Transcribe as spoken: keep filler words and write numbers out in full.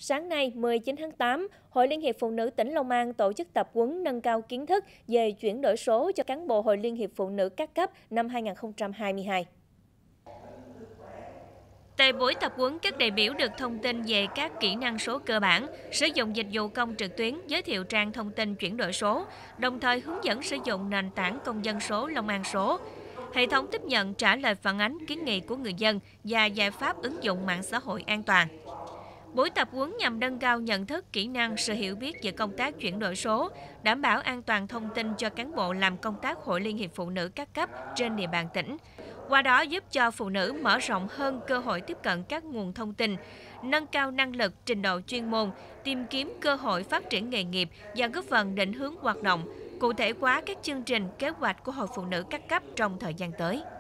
Sáng nay, mười chín tháng tám, Hội Liên hiệp Phụ nữ tỉnh Long An tổ chức tập huấn nâng cao kiến thức về chuyển đổi số cho cán bộ Hội Liên hiệp Phụ nữ các cấp năm hai nghìn không trăm hai mươi hai. Tại buổi tập huấn, các đại biểu được thông tin về các kỹ năng số cơ bản, sử dụng dịch vụ công trực tuyến, giới thiệu trang thông tin chuyển đổi số, đồng thời hướng dẫn sử dụng nền tảng công dân số Long An số, hệ thống tiếp nhận trả lời phản ánh kiến nghị của người dân và giải pháp ứng dụng mạng xã hội an toàn. Buổi tập huấn nhằm nâng cao nhận thức, kỹ năng, sự hiểu biết về công tác chuyển đổi số, đảm bảo an toàn thông tin cho cán bộ làm công tác Hội Liên hiệp Phụ nữ các cấp trên địa bàn tỉnh. Qua đó giúp cho phụ nữ mở rộng hơn cơ hội tiếp cận các nguồn thông tin, nâng cao năng lực, trình độ chuyên môn, tìm kiếm cơ hội phát triển nghề nghiệp và góp phần định hướng hoạt động, cụ thể hóa các chương trình, kế hoạch của Hội Phụ nữ các cấp trong thời gian tới.